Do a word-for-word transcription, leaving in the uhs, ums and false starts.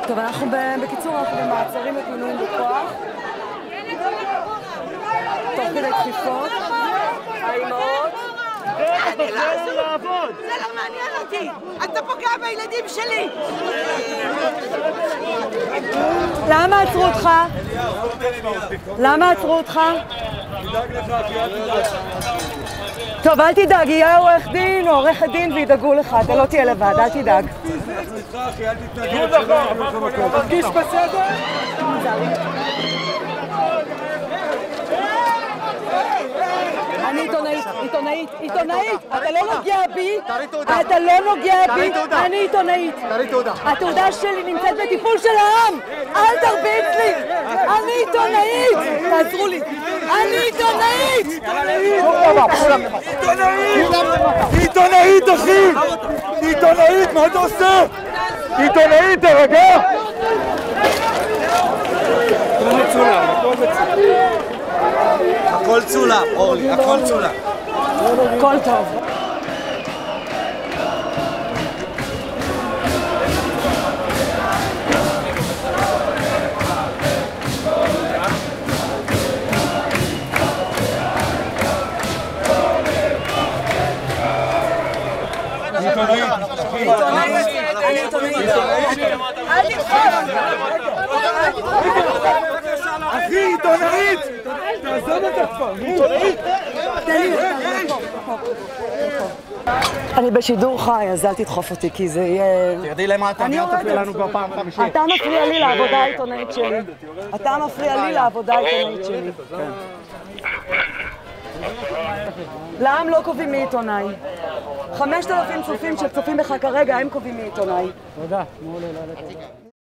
טוב, אנחנו בקיצור, אנחנו במעצרים ופינויים בכוח. תוך כדי דחיפות. האימהות. אני לא אעזור, זה לא מעניין אותי. אתה פוגע בילדים שלי. למה עצרו אותך? למה עצרו אותך? טוב, אל תדאג, יהיה עורך דין או עורכת דין וידאגו לך, אתה לא תהיה לבד, אל תדאג. תרגיש בסדר? אני עיתונאית, עיתונאית, עיתונאית, אתה לא נוגע בי, אתה לא נוגע בי, אני עיתונאית. התעודה שלי נמצאת בטיפול של העם, אל תרביץ לי, אני עיתונאית, תעזרו לי, אני עיתונאית! עיתונאית! עיתונאית, אחי! עיתונאית, מה אתה עושה? עיתונאית, תרגע! הכל מצולם, הכל מצולם. הכל צולם, אורלי, הכל צולם. הכל טוב. עיתונאית, אני עיתונאית. אל תדחוף! אחי, עיתונאית! תעזוב אותה כבר, עיתונאית! אני בשידור חי, אז אל תדחוף אותי, כי זה יהיה... תרדי למטה, ואל תפריע לנו כבר פעם חמישית. אתה מפריע לי לעבודה העיתונאית שלי. אתה מפריע לי לעבודה העיתונאית שלי. לעם לא קובעים מי עיתונאי. חמשת אלפים צופים שצופים בך כרגע, הם קובעים מי עיתונאי. תודה.